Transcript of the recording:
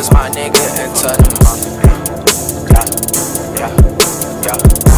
dollars, my nigga, into the month. Yeah, yeah, yeah.